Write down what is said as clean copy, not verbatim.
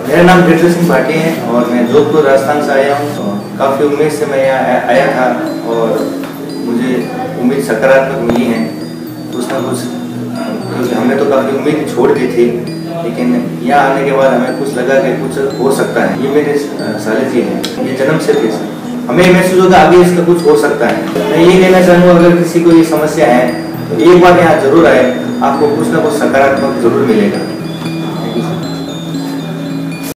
मेरा नाम गिरधर सिंह भाटी है और मैं जोधपुर राजस्थान से आया हूँ। काफ़ी उम्मीद से मैं यहाँ आया था और मुझे उम्मीद सकारात्मक मिली है कुछ ना कुछ, क्योंकि हमने तो काफ़ी उम्मीद छोड़ दी थी, लेकिन यहाँ आने के बाद हमें कुछ लगा कि कुछ हो सकता है। ये मेरे साले जी हैं, ये जन्म से थे, हमें महसूस होगा आगे इसका कुछ हो सकता है। मैं यही कहना चाहूँगा, अगर किसी को ये समस्या है तो एक बार यहाँ जरूर आए, आपको कुछ ना कुछ सकारात्मक जरूर मिलेगा।